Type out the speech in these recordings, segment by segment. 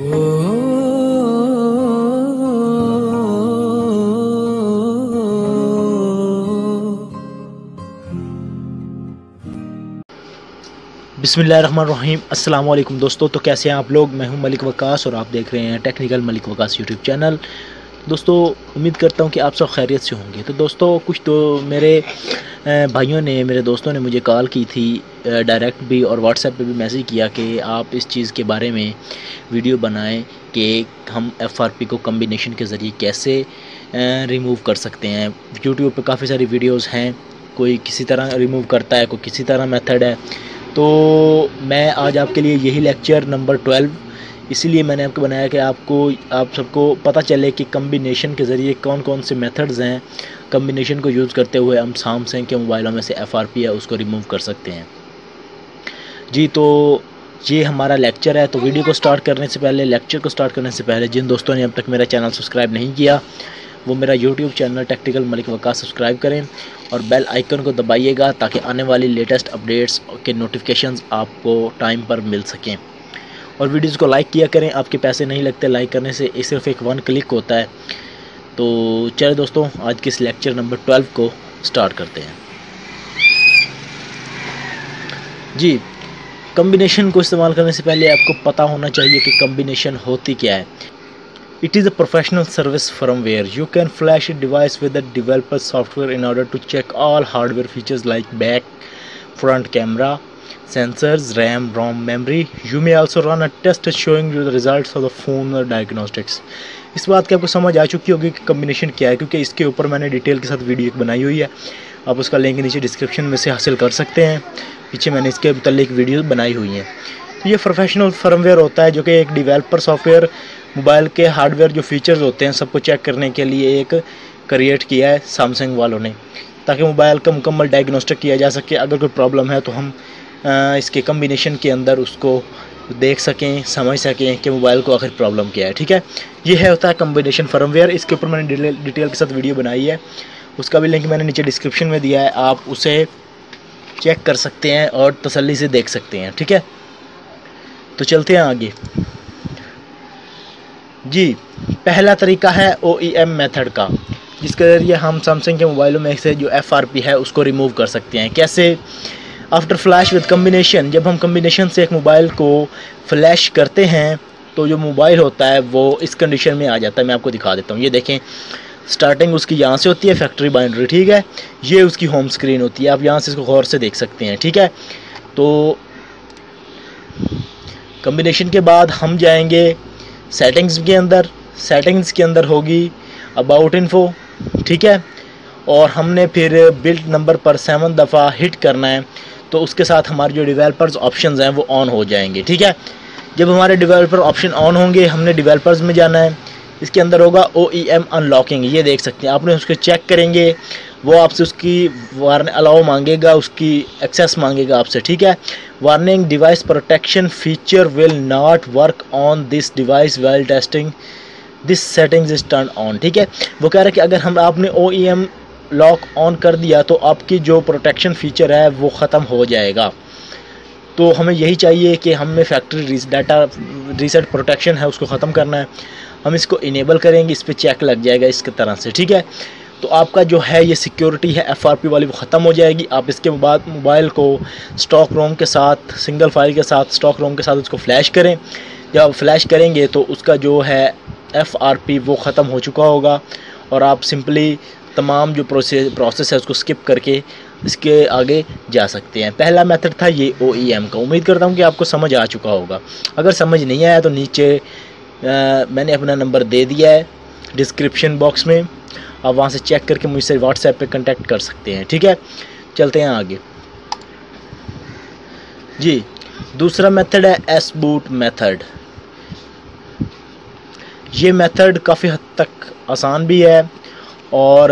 बिस्मिल्लाहिर्रहमानिर्रहीम। अस्सलाम वालेकुम दोस्तों, तो कैसे हैं आप लोग। मैं हूं मलिक वकास और आप देख रहे हैं technical Malik Waqas YouTube channel. दोस्तों उम्मीद करता हूं कि आप सब खैरियत से होंगे। तो दोस्तों कुछ तो मेरे भाइयों ने, मेरे दोस्तों ने मुझे कॉल की थी, डायरेक्ट भी और व्हाट्सएप पे भी मैसेज किया कि आप इस चीज़ के बारे में वीडियो बनाएं कि हम FRP को कम्बिनेशन के ज़रिए कैसे रिमूव कर सकते हैं। यूट्यूब पे काफ़ी सारी वीडियोज़ हैं, कोई किसी तरह रिमूव करता है, कोई किसी तरह मेथड है। तो मैं आज आपके लिए यही लेक्चर नंबर 12 इसीलिए मैंने आपको बनाया कि आप सबको पता चले कि कम्बिनेशन के ज़रिए कौन कौन से मेथड्स हैं। कम्बिनेशन को यूज़ करते हुए हम सैमसंग के मोबाइलों में से FRP है उसको रिमूव कर सकते हैं जी। तो ये हमारा लेक्चर है। तो वीडियो को स्टार्ट करने से पहले, लेक्चर को स्टार्ट करने से पहले, जिन दोस्तों ने अब तक मेरा चैनल सब्सक्राइब नहीं किया वो मेरा YouTube channel technical Malik Waqas subscribe करें और बेल आइकन को दबाइएगा ताकि आने वाली लेटेस्ट अपडेट्स के नोटिफिकेशंस आपको टाइम पर मिल सकें। और वीडियोज़ को लाइक किया करें, आपके पैसे नहीं लगते लाइक करने से, सिर्फ एक 1 क्लिक होता है। तो चलिए दोस्तों आज के इस लेक्चर नंबर 12 को स्टार्ट करते हैं जी। कम्बिनेशन को इस्तेमाल करने से पहले आपको पता होना चाहिए कि कम्बिनेशन होती क्या है। It is a professional service firmware. You can flash a device with the developer software in order to check all hardware features like back, front camera, sensors, RAM, ROM, memory. You may also run a test showing you the results of the phone or diagnostics. इस बात की आपको समझ आ चुकी होगी कि combination क्या है, क्योंकि इसके ऊपर मैंने डिटेल के साथ वीडियो बनाई हुई है। आप उसका लिंक नीचे डिस्क्रिप्शन में से हासिल कर सकते हैं। पीछे मैंने इसके मुताल्लिक वीडियो बनाई हुई हैं। ये प्रोफेशनल फर्मवेयर होता है जो कि एक डेवलपर सॉफ्टवेयर मोबाइल के हार्डवेयर जो फीचर्स होते हैं सबको चेक करने के लिए एक क्रिएट किया है सैमसंग वालों ने, ताकि मोबाइल का मुकम्मल डायग्नोस्टिक किया जा सके। अगर कोई प्रॉब्लम है तो हम इसके कम्बिनेशन के अंदर उसको देख सकें, समझ सकें कि मोबाइल को आखिर प्रॉब्लम क्या है। ठीक है, ये है होता है कम्बिनेशन फर्मवेयर। इसके ऊपर मैंने डिटेल के साथ वीडियो बनाई है, उसका भी लिंक मैंने नीचे डिस्क्रिप्शन में दिया है, आप उसे चेक कर सकते हैं और तसल्ली से देख सकते हैं। ठीक है, तो चलते हैं आगे जी। पहला तरीका है OEM मेथड का, जिसके ज़रिए हम सैमसंग के मोबाइलों में से जो FRP है उसको रिमूव कर सकते हैं। कैसे? आफ्टर फ्लैश विद कम्बिनेशन, जब हम कम्बिनेशन से एक मोबाइल को फ्लैश करते हैं तो जो मोबाइल होता है वो इस कंडीशन में आ जाता है। मैं आपको दिखा देता हूँ। ये देखें, स्टार्टिंग उसकी यहाँ से होती है फैक्ट्री बाइनरी, ठीक है, ये उसकी होम स्क्रीन होती है। आप यहाँ से इसको गौर से देख सकते हैं। ठीक है, तो कम्बिनेशन के बाद हम जाएंगे सेटिंग्स के अंदर। सेटिंग्स के अंदर होगी अबाउट इन्फो, ठीक है, और हमने फिर बिल्ड नंबर पर 7 दफ़ा हिट करना है तो उसके साथ हमारे जो डेवलपर्स ऑप्शंस हैं वो ऑन हो जाएंगे। ठीक है, जब हमारे डेवलपर ऑप्शन ऑन होंगे हमने डेवलपर्स में जाना है। इसके अंदर होगा OEM अनलॉकिंग, ये देख सकते हैं। आपने उसको चेक करेंगे, वो आपसे उसकी अलाउ मांगेगा, उसकी एक्सेस मांगेगा आपसे। ठीक है, warning, device protection feature will not work on this device while testing this settings is turn on. ठीक है, वो कह रहा है कि अगर आपने OEM लॉक ऑन कर दिया तो आपकी जो प्रोटेक्शन फीचर है वो ख़त्म हो जाएगा। तो हमें यही चाहिए कि हमें फैक्ट्री डाटा रीसेट प्रोटेक्शन है उसको ख़त्म करना है। हम इसको इनेबल करेंगे, इस पर चेक लग जाएगा इसके तरह से। ठीक है, तो आपका जो है ये सिक्योरिटी है FRP वाली वो ख़त्म हो जाएगी। आप इसके बाद मोबाइल को स्टॉक रोम के साथ, सिंगल फाइल के साथ, स्टॉक रोम के साथ उसको फ्लैश करें। जब आप फ्लैश करेंगे तो उसका जो है FRP वो ख़त्म हो चुका होगा और आप सिंपली तमाम जो प्रोसेस है उसको स्किप करके इसके आगे जा सकते हैं। पहला मेथड था ये OEM का। उम्मीद करता हूँ कि आपको समझ आ चुका होगा। अगर समझ नहीं आया तो नीचे मैंने अपना नंबर दे दिया है डिस्क्रिप्शन बॉक्स में, आप वहाँ से चेक करके मुझसे व्हाट्सएप पे कांटेक्ट कर सकते हैं। ठीक है, चलते हैं आगे जी। दूसरा मेथड है S बूट मेथड। ये मेथड काफ़ी हद तक आसान भी है और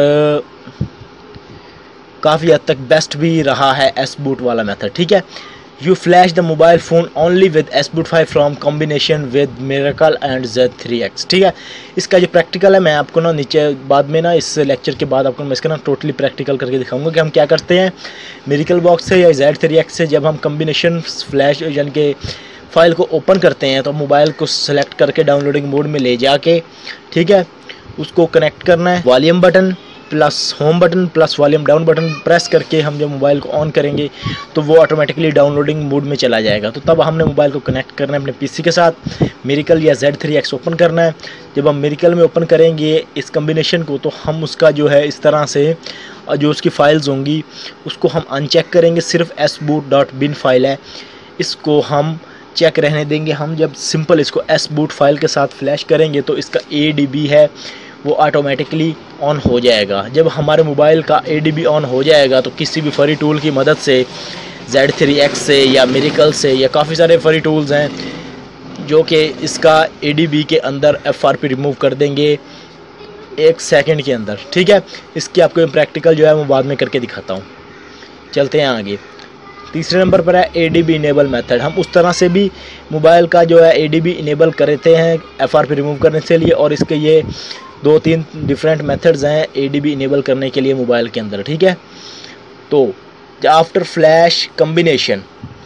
काफ़ी हद तक बेस्ट भी रहा है S बूट वाला मेथड। ठीक है, you flash the mobile phone only with S boot 5 from combination with miracle and Z3X। ठीक है, इसका जो प्रैक्टिकल है मैं आपको ना नीचे बाद में ना इस लेक्चर के बाद आपको मैं इसका ना टोटली प्रैक्टिकल करके दिखाऊंगा कि हम क्या करते हैं मिरेकल बॉक्स से या Z3X से जब हम कॉम्बिनेशन फ्लैश यानी कि फ़ाइल को ओपन करते हैं तो मोबाइल को सेलेक्ट करके डाउनलोडिंग मोड में ले जाके, ठीक है, उसको कनेक्ट करना है। Volume button plus home button plus volume down button press करके हम जब मोबाइल को ऑन करेंगे तो वो ऑटोमेटिकली डाउनलोडिंग मोड में चला जाएगा। तो तब हमने मोबाइल को कनेक्ट करना है अपने पीसी के साथ। मिरेकल या Z3X ओपन करना है। जब हम मिरेकल में ओपन करेंगे इस कम्बिनेशन को तो हम उसका जो है इस तरह से जो उसकी फ़ाइल्स होंगी उसको हम अनचेक करेंगे। सिर्फ sboot.bin फाइल है, इसको हम चेक रहने देंगे। हम जब सिंपल इसको sboot फाइल के साथ फ्लैश करेंगे तो इसका ADB है वो ऑटोमेटिकली ऑन हो जाएगा। जब हमारे मोबाइल का ADB ऑन हो जाएगा तो किसी भी फ्री टूल की मदद से Z3X से या मिरेकल से या काफ़ी सारे फ्री टूल्स हैं जो कि इसका ADB के अंदर FRP रिमूव कर देंगे 1 सेकंड के अंदर, ठीक है। इसकी आपको प्रैक्टिकल जो है मैं बाद में करके दिखाता हूँ। चलते हैं आगे। तीसरे नंबर पर है ADB इनेबल मेथड। हम उस तरह से भी मोबाइल का जो है ADB इनेबल करते हैं FRP रिमूव करने के लिए, और इसके ये 2-3 डिफरेंट मेथड्स हैं ADB इनेबल करने के लिए मोबाइल के अंदर, ठीक है। तो आफ्टर फ्लैश कम्बिनेशन,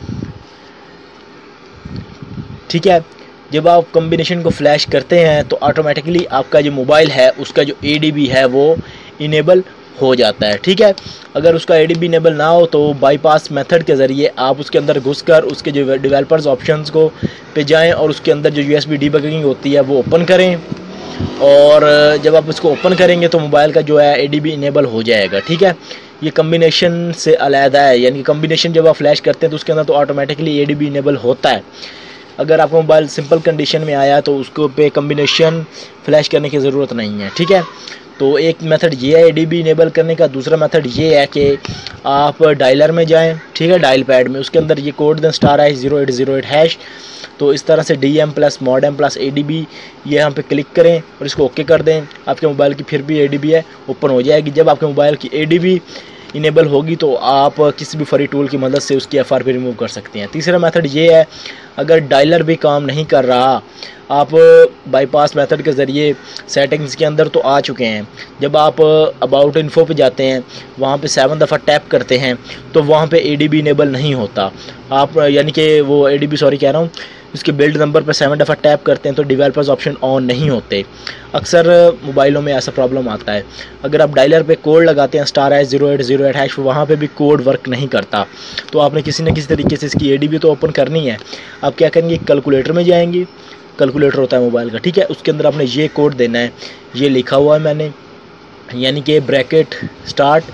ठीक है, जब आप कम्बिनेशन को फ्लैश करते हैं तो ऑटोमेटिकली आपका जो मोबाइल है उसका जो ADB है वो इनेबल हो जाता है, ठीक है। अगर उसका ADB इनेबल ना हो तो बाईपास मेथड के ज़रिए आप उसके अंदर घुसकर उसके जो डेवलपर्स ऑप्शंस को पे जाएं और उसके अंदर जो USB डीबगिंग होती है वो ओपन करें, और जब आप इसको ओपन करेंगे तो मोबाइल का जो है ADB इनेबल हो जाएगा, ठीक है। ये कम्बिनेशन से अलग है, यानी कि कम्बिनेशन जब आप फ्लैश करते हैं तो उसके अंदर तो ऑटोमेटिकली ADB इनेबल होता है। अगर आपका मोबाइल सिंपल कंडीशन में आया तो उसको पे कम्बिनेशन फ्लैश करने की ज़रूरत नहीं है, ठीक है। तो एक मेथड ये है ADB इनेबल करने का। दूसरा मेथड ये है कि आप डायलर में जाएं, ठीक है, डायल पैड में, उसके अंदर ये कोड दें *0808#। तो इस तरह से DM plus modem plus ADB ये यहाँ पे क्लिक करें और इसको ओके कर दें। आपके मोबाइल की फिर भी ADB है ओपन हो जाएगी। जब आपके मोबाइल की ADB इनेबल होगी तो आप किसी भी फ्री टूल की मदद से उसकी FRP रिमूव कर सकते हैं। तीसरा मेथड ये है, अगर डायलर भी काम नहीं कर रहा, आप बाईपास मेथड के ज़रिए सेटिंग्स के अंदर तो आ चुके हैं। जब आप अबाउट इन्फो पे जाते हैं वहाँ पे 7 दफ़ा टैप करते हैं तो वहाँ पे ADB इनेबल नहीं होता। आप यानी कि वो ADB सॉरी कह रहा हूँ, इसके बिल्ड नंबर पर 7 दफ़ा टैप करते हैं तो डेवलपर्स ऑप्शन ऑन नहीं होते। अक्सर मोबाइलों में ऐसा प्रॉब्लम आता है। अगर आप डायलर पे कोड लगाते हैं *0808#, वहाँ पे भी कोड वर्क नहीं करता। तो आपने किसी न किसी तरीके से इसकी ADB तो ओपन करनी है। आप क्या करेंगे, कैलकुलेटर में जाएंगे, कैलकुलेटर होता है मोबाइल का, ठीक है, उसके अंदर आपने ये कोड देना है, ये लिखा हुआ है मैंने, यानी कि ब्रैकेट स्टार्ट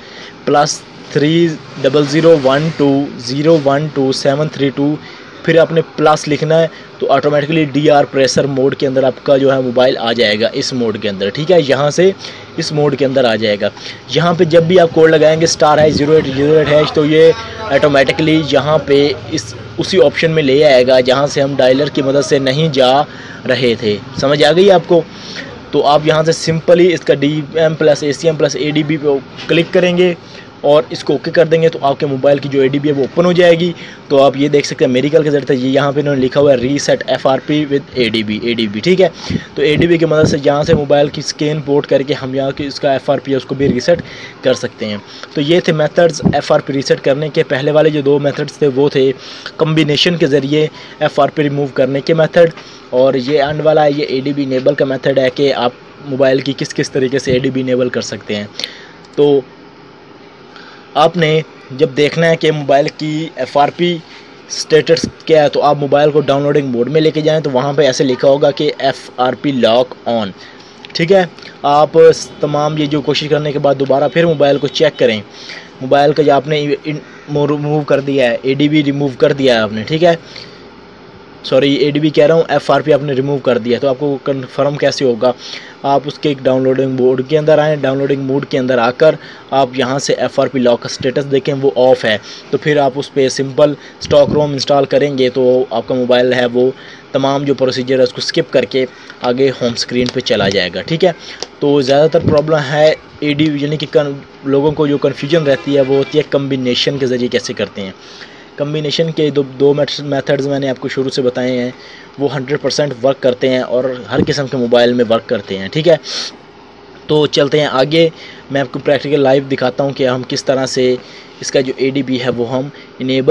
+30012012732, फिर आपने प्लस लिखना है तो ऑटोमेटिकली DR प्रेशर मोड के अंदर आपका जो है मोबाइल आ जाएगा इस मोड के अंदर, ठीक है। यहाँ से इस मोड के अंदर आ जाएगा। यहाँ पे जब भी आप कोड लगाएंगे *0808# तो ये ऑटोमेटिकली यहाँ पे इस उसी ऑप्शन में ले आएगा जहाँ से हम डायलर की मदद से नहीं जा रहे थे। समझ आ गई आपको? तो आप यहाँ से सिंपली इसका DM plus ACM plus ADB पे क्लिक करेंगे और इसको ओके कर देंगे तो आपके मोबाइल की जो ADB है वो ओपन हो जाएगी। तो आप ये देख सकते हैं मिरेकल के ज़रिए ये यहाँ पे इन्होंने लिखा हुआ है रीसेट FRP विद ADB, ठीक है। तो ADB की मदद से यहाँ से मोबाइल की स्कैन पोर्ट करके हम यहाँ की इसका FRP है उसको भी रीसेट कर सकते हैं। तो ये थे मेथड्स FRP रीसेट करने के। पहले वाले जो 2 मेथड्स थे वो थे कम्बिनेशन के ज़रिए FRP रिमूव करने के मेथड, और ये एंड वाला है ये ADB इनेबल का मेथड है कि आप मोबाइल की किस किस तरीके से ADB इनेबल कर सकते हैं। तो आपने जब देखना है कि मोबाइल की FRP स्टेटस क्या है तो आप मोबाइल को डाउनलोडिंग मोड में लेके जाएं तो वहाँ पे ऐसे लिखा होगा कि FRP लॉक ऑन, ठीक है। आप तमाम ये जो कोशिश करने के बाद दोबारा फिर मोबाइल को चेक करें। मोबाइल का जो आपने रिमूव कर दिया है, ADB रिमूव कर दिया है आपने, ठीक है, सॉरी ADB कह रहा हूँ, FRP आपने रिमूव कर दिया। तो आपको कन्फर्म कैसे होगा, आप उसके एक डाउनलोडिंग मोड के अंदर आएँ। डाउनलोडिंग मोड के अंदर आकर आप यहाँ से FRP लॉक का स्टेटस देखें वो ऑफ़ है, तो फिर आप उस पर सिंपल स्टॉक रोम इंस्टॉल करेंगे तो आपका मोबाइल है वो तमाम जो प्रोसीजर है उसको स्किप करके आगे होम स्क्रीन पे चला जाएगा, ठीक है। तो ज़्यादातर प्रॉब्लम है ADB यानी कि लोगों को जो कन्फ्यूजन रहती है वो होती है कम्बिनेशन के ज़रिए कैसे करते हैं। कम्बिनेशन के दो मेथड्स मैंने आपको शुरू से बताए हैं, वो 100% वर्क करते हैं और हर किस्म के मोबाइल में वर्क करते हैं, ठीक है। तो चलते हैं आगे, मैं आपको प्रैक्टिकल लाइव दिखाता हूं कि हम किस तरह से इसका जो ADB है वो हम इनेबल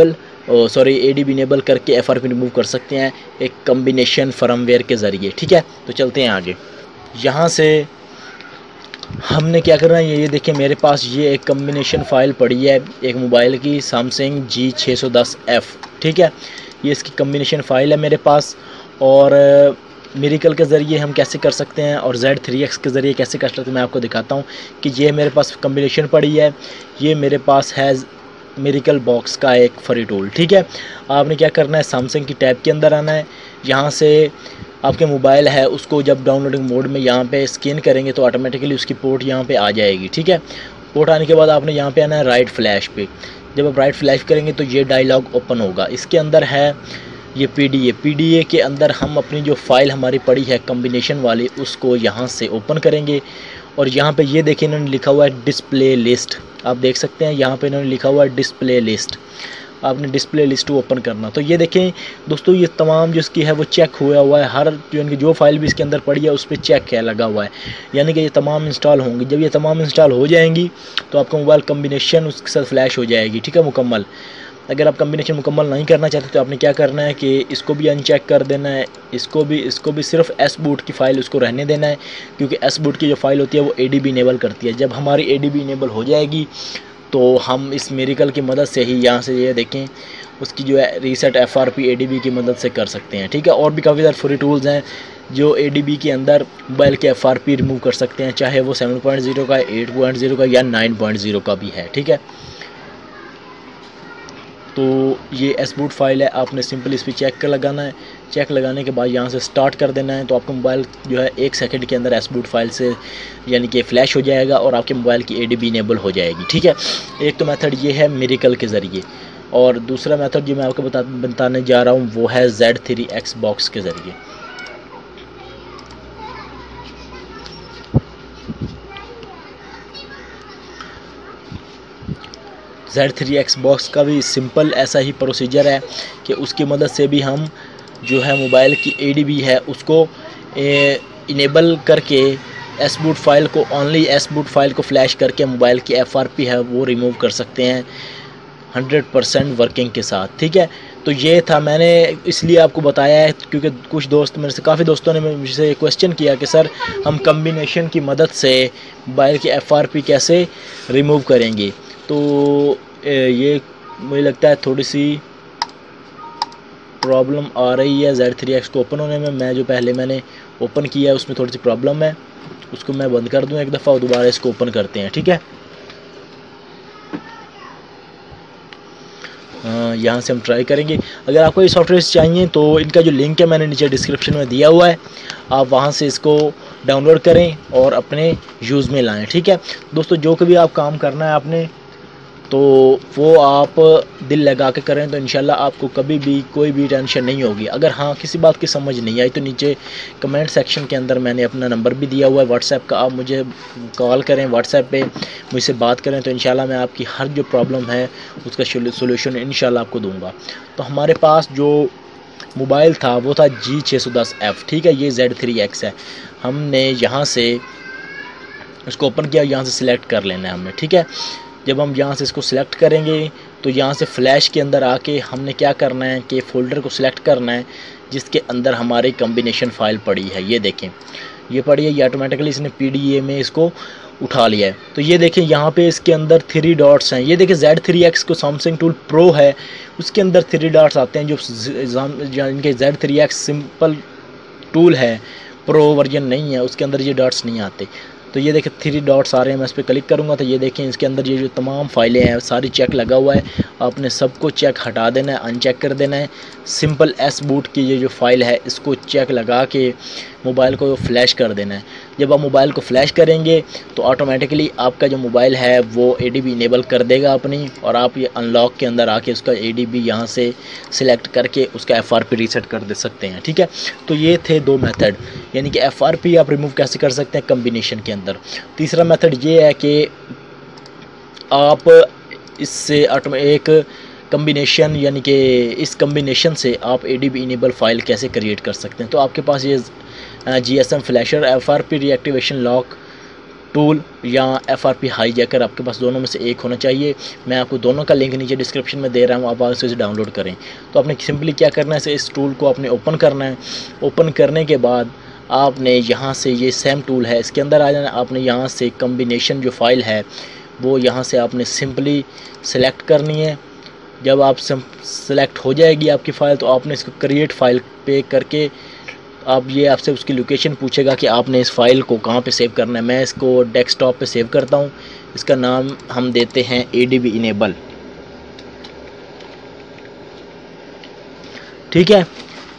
सॉरी ADB इनेबल करके FRP रिमूव कर सकते हैं एक कम्बिनेशन फर्मवेयर के ज़रिए। ठीक है, तो चलते हैं आगे। यहाँ से हमने क्या करना है, ये देखिए मेरे पास ये एक कम्बिनेशन फ़ाइल पड़ी है एक मोबाइल की सैमसंग G610F। ठीक है, ये इसकी कम्बिनेशन फ़ाइल है मेरे पास, और मिरेकल के ज़रिए हम कैसे कर सकते हैं और Z3X के ज़रिए कैसे कर सकते हैं मैं आपको दिखाता हूँ कि ये मेरे पास कम्बिनेशन पड़ी है। ये मेरे पास है मिरेकल बॉक्स का एक फ्री टूल। ठीक है, आपने क्या करना है, सैमसंग की टैब के अंदर आना है, यहाँ से आपके मोबाइल है उसको जब डाउनलोडिंग मोड में यहाँ पे स्कैन करेंगे तो ऑटोमेटिकली उसकी पोर्ट यहाँ पे आ जाएगी। ठीक है, पोर्ट आने के बाद आपने यहाँ पे आना है राइट फ्लैश पे। जब आप राइट फ्लैश करेंगे तो ये डायलॉग ओपन होगा। इसके अंदर है ये PDA के अंदर हम अपनी जो फ़ाइल हमारी पड़ी है कम्बिनेशन वाली उसको यहाँ से ओपन करेंगे, और यहाँ पे ये देखिए इन्होंने लिखा हुआ है डिस्प्ले लिस्ट। आप देख सकते हैं यहाँ पे इन्होंने लिखा हुआ है डिस्प्ले लिस्ट। आपने डिस्प्ले लिस्ट ओपन करना। तो ये देखें दोस्तों, ये तमाम जो इसकी है वो चेक हुआ है, हर जो फाइल भी इसके अंदर पड़ी है उस पर चेक है लगा हुआ है, यानी कि ये तमाम इंस्टॉल होंगी। जब ये तमाम इंस्टॉल हो जाएंगी तो आपका मोबाइल कम्बिनेशन उसके साथ फ्लैश हो जाएगी। ठीक है, मुकम्मल। अगर आप कम्बिनेशन मुकम्मल नहीं करना चाहते तो आपने क्या करना है कि इसको भी अनचेक कर देना है, इसको भी सिर्फ S बूट की फ़ाइल उसको रहने देना है, क्योंकि S बूट की जो फाइल होती है वो ADB इनेबल करती है। जब हमारी ADB इनेबल हो जाएगी तो हम इस मिरेकल की मदद से ही यहाँ से ये देखें उसकी जो है रीसेट FRP ADB की मदद से कर सकते हैं। ठीक है, और भी काफ़ी सारे फ्री टूल्स हैं जो ADB के अंदर मोबाइल के FRP रिमूव कर सकते हैं, चाहे वो 7.0 का, 8.0 का या 9.0 का भी है। ठीक है, तो ये S बूट फाइल है, आपने सिंपल इस पर चेक लगाना है। चेक लगाने के बाद यहाँ से स्टार्ट कर देना है, तो आपका मोबाइल जो है 1 सेकंड के अंदर S बूट फाइल से यानी कि फ्लैश हो जाएगा और आपके मोबाइल की ADB इनेबल हो जाएगी। ठीक है, एक तो मेथड ये है मिरेकल के ज़रिए, और दूसरा मेथड जो मैं आपको बताने जा रहा हूँ वो है Z3X बॉक्स के ज़रिए। Z3X बॉक्स का भी सिंपल ऐसा ही प्रोसीजर है कि उसकी मदद से भी हम जो है मोबाइल की ADB है उसको इनेबल करके S बूट फाइल को S बूट फाइल को फ्लैश करके मोबाइल की FRP है वो रिमूव कर सकते हैं 100% वर्किंग के साथ। ठीक है, तो ये था, मैंने इसलिए आपको बताया है क्योंकि कुछ दोस्त मेरे से काफ़ी दोस्तों ने मुझसे क्वेश्चन किया कि सर हम कम्बिनेशन की मदद से मोबाइल की FRP कैसे रिमूव करेंगे। तो ये मुझे लगता है थोड़ी सी प्रॉब्लम आ रही है Z3X को ओपन होने में। मैं जो पहले मैंने ओपन किया है उसमें थोड़ी सी प्रॉब्लम है, उसको मैं बंद कर दूं एक दफ़ा और दोबारा इसको ओपन करते हैं। ठीक है, यहाँ से हम ट्राई करेंगे। अगर आपको ये सॉफ्टवेयर चाहिए तो इनका जो लिंक है मैंने नीचे डिस्क्रिप्शन में दिया हुआ है, आप वहाँ से इसको डाउनलोड करें और अपने यूज़ में लाएं। ठीक है दोस्तों, जो कभी आप काम करना है आपने तो वो आप दिल लगा के करें तो इंशाल्लाह आपको कभी भी कोई भी टेंशन नहीं होगी। अगर हाँ किसी बात की समझ नहीं आई तो नीचे कमेंट सेक्शन के अंदर मैंने अपना नंबर भी दिया हुआ है व्हाट्सएप का, आप मुझे कॉल करें, व्हाट्सएप पे मुझसे बात करें तो इंशाल्लाह मैं आपकी हर जो प्रॉब्लम है उसका सोल्यूशन इंशाल्लाह आपको दूँगा। तो हमारे पास जो मोबाइल था वो था G610F। ठीक है, ये Z3X है। हमने यहाँ से इसको ओपन किया, यहाँ से सिलेक्ट कर लेना है हमने। ठीक है, जब हम यहाँ से इसको सिलेक्ट करेंगे तो यहाँ से फ्लैश के अंदर आके हमने क्या करना है कि फ़ोल्डर को सिलेक्ट करना है जिसके अंदर हमारी कम्बिनेशन फ़ाइल पड़ी है। ये देखें ये पड़ी है, ये ऑटोमेटिकली इसने PDA में इसको उठा लिया है। तो ये देखें यहाँ पे इसके अंदर 3 डॉट्स हैं। ये देखें Z3X को सैमसंग टूल प्रो है उसके अंदर 3 डॉट्स आते हैं, जो इनके Z3X सिंपल टूल है, प्रो वर्जन नहीं है, उसके अंदर ये डॉट्स नहीं आते। तो ये देखें 3 डॉट्स आ रहे हैं, मैं इस पर क्लिक करूँगा तो ये देखें इसके अंदर ये जो तमाम फाइलें हैं सारी चेक लगा हुआ है। आपने सबको चेक हटा देना है, अनचेक कर देना है। सिंपल S बूट की ये जो फाइल है इसको चेक लगा के मोबाइल को फ्लैश कर देना है। जब आप मोबाइल को फ्लैश करेंगे तो ऑटोमेटिकली आपका जो मोबाइल है वो ADB इनेबल कर देगा अपनी, और आप ये अनलॉक के अंदर आके उसका ADB यहाँ से सिलेक्ट करके उसका FRP रीसेट कर दे सकते हैं। ठीक है, तो ये थे 2 मेथड, यानी कि FRP आप रिमूव कैसे कर सकते हैं कम्बिनेशन के अंदर। तीसरा मेथड ये है कि आप इससे एक कम्बिनेशन यानी कि इस कम्बिनेशन से आप ADB इनेबल फाइल कैसे क्रिएट कर सकते हैं। तो आपके पास ये GSM flasher FRP reactivation lock tool या FRP हाईजैकर, आपके पास दोनों में से एक होना चाहिए। मैं आपको दोनों का लिंक नीचे डिस्क्रिप्शन में दे रहा हूँ, आप वहाँ से इसे डाउनलोड करें। तो आपने सिंपली क्या करना है, इस टूल को आपने ओपन करना है। ओपन करने के बाद आपने यहाँ से, ये सेम टूल है, इसके अंदर आ जाना। आपने यहाँ से कम्बिनेशन जो फाइल है वो यहाँ से आपने सिंपली सेलेक्ट करनी है। जब आप सेलेक्ट हो जाएगी आपकी फ़ाइल, तो आपने इसको क्रिएट फ़ाइल पे करके आप, ये आपसे उसकी लोकेशन पूछेगा कि आपने इस फाइल को कहाँ पे सेव करना है। मैं इसको डेस्कटॉप पे सेव करता हूँ। इसका नाम हम देते हैं ADB इनेबल, ठीक है।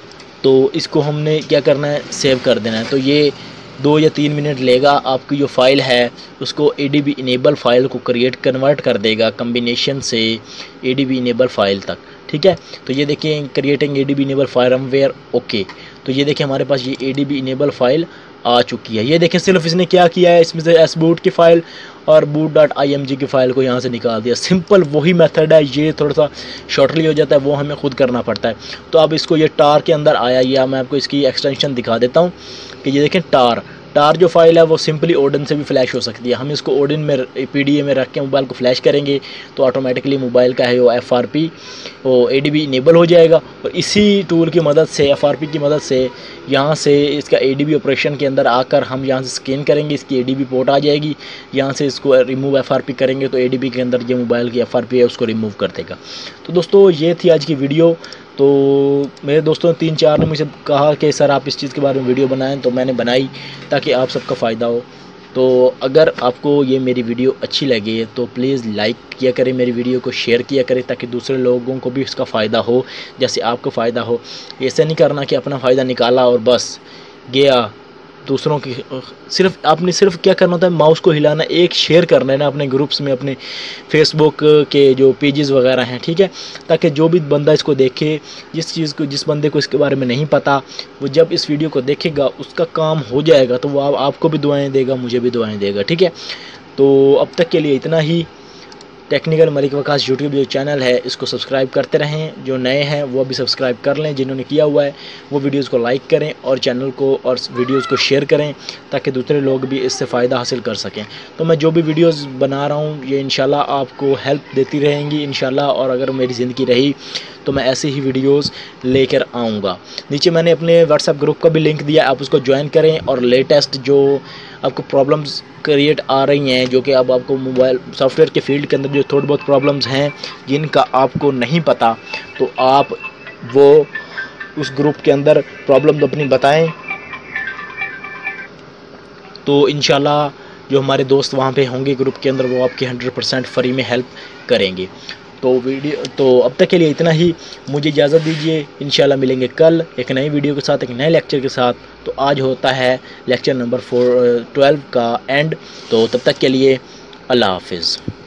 तो इसको हमने क्या करना है, सेव कर देना है। तो ये 2 या 3 मिनट लेगा, आपकी जो फाइल है उसको ADB इनेबल फाइल को कन्वर्ट कर देगा कम्बिनेशन से ADB इनेबल फाइल तक, ठीक है। तो ये देखिए, creating ADB enable firmware, okay. तो ये देखिए हमारे पास ये ADB इनेबल फाइल आ चुकी है। ये देखें सिर्फ इसने क्या किया है, इसमें से sboot की फ़ाइल और boot.img की फ़ाइल को यहाँ से निकाल दिया। सिंपल वही मेथड है, ये थोड़ा सा शॉर्टली हो जाता है, वो हमें खुद करना पड़ता है। तो अब इसको, ये टार के अंदर आया, या मैं आपको इसकी एक्सटेंशन दिखा देता हूँ कि ये देखें टार जो फाइल है वो सिंपली ओडिन से भी फ्लैश हो सकती है। हम इसको ओडिन में PDA में रख के मोबाइल को फ्लैश करेंगे तो ऑटोमेटिकली मोबाइल का है वो FRP वो ADB इनेबल हो जाएगा। और इसी टूल की मदद से, FRP की मदद से, यहाँ से इसका ADB ऑपरेशन के अंदर आकर हम यहाँ से स्कैन करेंगे, इसकी ADB पोर्ट आ जाएगी। यहाँ से इसको रिमूव FRP करेंगे तो ADB के अंदर जो मोबाइल की FRP है उसको रिमूव कर देगा। तो दोस्तों ये थी आज की वीडियो। तो मेरे दोस्तों 3-4 ने मुझे कहा कि सर आप इस चीज़ के बारे में वीडियो बनाएं, तो मैंने बनाई ताकि आप सबका फ़ायदा हो। तो अगर आपको ये मेरी वीडियो अच्छी लगे तो प्लीज़ लाइक किया करें, मेरी वीडियो को शेयर किया करें ताकि दूसरे लोगों को भी इसका फ़ायदा हो जैसे आपको फ़ायदा हो। ऐसा नहीं करना कि अपना फ़ायदा निकाला और बस गया, दूसरों की सिर्फ आपने क्या करना होता है, माउस को हिलाना, एक शेयर करना है ना अपने ग्रुप्स में, अपने फेसबुक के जो पेजेस वगैरह हैं, ठीक है। ताकि जो भी बंदा इसको देखे, जिस बंदे को इसके बारे में नहीं पता, वो जब इस वीडियो को देखेगा उसका काम हो जाएगा, तो वो आपको भी दुआएं देगा, मुझे भी दुआएं देगा, ठीक है। तो अब तक के लिए इतना ही। टेक्निकल मलिक वकास यूट्यूब जो चैनल है इसको सब्सक्राइब करते रहें, जो नए हैं वो भी सब्सक्राइब कर लें, जिन्होंने किया हुआ है वो वीडियोस को लाइक करें और चैनल को और वीडियोस को शेयर करें ताकि दूसरे लोग भी इससे फ़ायदा हासिल कर सकें। तो मैं जो भी वीडियोस बना रहा हूँ ये इंशाल्लाह आपको हेल्प देती रहेंगी इंशाल्लाह, और अगर मेरी ज़िंदगी रही तो मैं ऐसे ही वीडियोस लेकर आऊँगा। नीचे मैंने अपने व्हाट्सएप ग्रुप का भी लिंक दिया, आप उसको ज्वाइन करें और लेटेस्ट जो आपको प्रॉब्लम्स क्रिएट आ रही हैं, जो कि अब आपको मोबाइल सॉफ्टवेयर के फील्ड के अंदर जो थोड़ी बहुत प्रॉब्लम्स हैं जिनका आपको नहीं पता, तो आप वो उस ग्रुप के अंदर प्रॉब्लम अपनी बताएं, तो इंशाल्लाह जो हमारे दोस्त वहाँ पे होंगे ग्रुप के अंदर वो आपकी 100% फ्री में हेल्प करेंगे। तो अब तक के लिए इतना ही, मुझे इजाज़त दीजिए। इंशाल्लाह मिलेंगे कल एक नई वीडियो के साथ, एक नए लेक्चर के साथ। तो आज होता है लेक्चर नंबर 12 का एंड। तो तब तक के लिए अल्लाह हाफिज़।